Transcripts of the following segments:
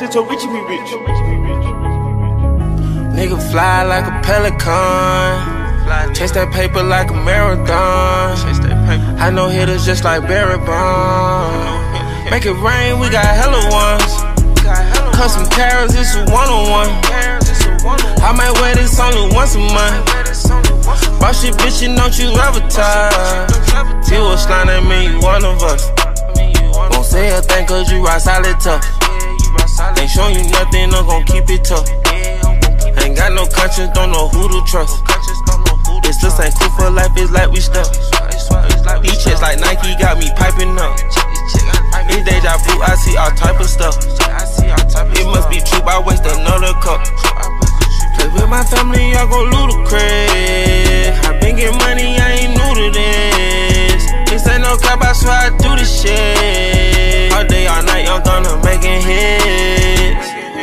it to Ricch, we rich. Nigga fly like a Pelican. Chase that paper like a marathon. I know hitters just like Barry Bonds. Make it rain, we got hella ones. Custom carrots, it's a one-on-one. I might wear this only once a month. Boss shit, bitch, you don't you advertise. You a slime, that mean you one of us. Won't say a thing cause you rock solid tough. Ain't showing you nothing, I'm gon' keep it tough. Ain't got no conscience, don't know who to trust. This just ain't cool for life, it's like we stuck. These checks like Nike got me piping up. It's deja vu, I see all type of stuff. It must be true, I waste another cup. Play with my family, I go ludicrous. I been getting money, I ain't new to this. This ain't no cap, I swear I do this shit. All day, all night, I'm gonna making hits.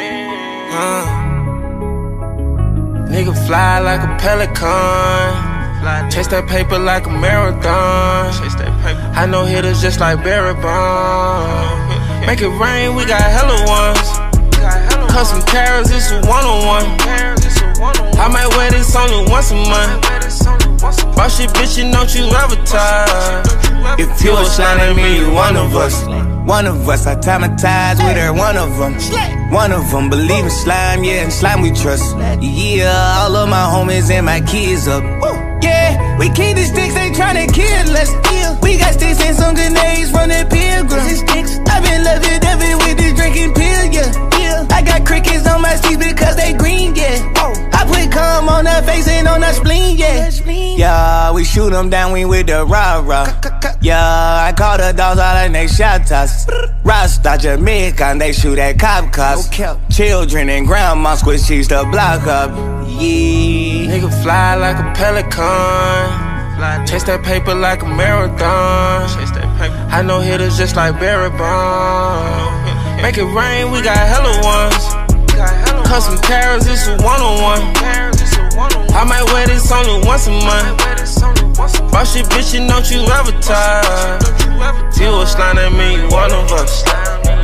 Nigga fly like a Pelican. Chase that paper like a marathon. I know hitters just like Barry Bonds. Make it rain, we got hella ones. Custom carrots, it's a one-on-one. I might wear this only once a month. Boss shit, bitch, you don't you advertise. If you a slime, that mean you one of us. One of us, I traumatized with her, one of them. One of them believe in slime, yeah, and slime we trust. Yeah, all of my homies and my kids up. Yeah, we keep the sticks, they tryna kill us. We got sticks and some grenades from the pilgrims. I've been loving David with this drinking pill, yeah. I got crickets on my teeth because they green, yeah. I put cum on her face and on her spleen, yeah. Yeah, we shoot them down, we with the rah-rah. Yeah, I call the dogs all and they shot us. Rasta Jamaican, they shoot at cops. Children and grandma squish cheese to block up. Yeah. Nigga fly like a Pelican. Chase that paper like a marathon. I know hitters just like Barry Bonds. Make it rain, we got hella ones. Custom carrots, it's a one-on-one. I might wear this only once a month. Boss shit, bitch, you don't you advertise. You a slime, that mean you one of us.